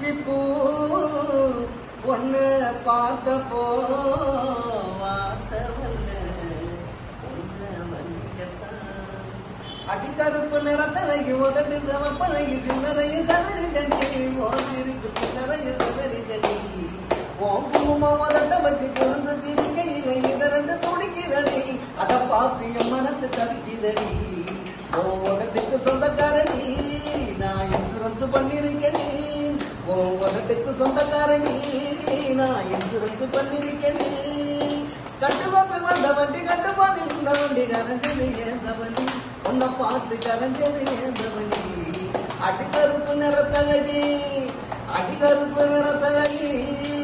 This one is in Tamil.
பூ ஒன்னு பார்த்தப்போ வார்த்தவல்ல ஒன்னு மன்னிக்கத்தான் அடிக்கருப்பு நிறத்தலைக்கு உதட்டு சவப்பழகி சின்னரையும் சதறிகடி ஓசிருக்கு பின்னரையும் சதறிகடி ஓங்குமா உதட்ட வச்சு குழந்த சிரிக்கையில இதரண்டு துடிக்கிறடி அதை பார்த்து என் மனசு தடுக்கிறடி ஓ உதட்டுக்கு சொந்தக்காரணி நான் இன்சூரன்ஸ் பண்ணிருக்கேன் ஓ உதட்டுக்கு சொந்தக்காரணி நான் இன்சூரன்ஸ் பண்ணிருக்கேன் கட்டுவாப்பு வந்த வண்டி கட்டுப்பாடு இந்த வண்டி கரைஞ்சது ஏந்த வண்டி உன்னை பார்த்து கரைஞ்சது ஏந்த வண்டி அடிகருப்பு நிறத்தழகி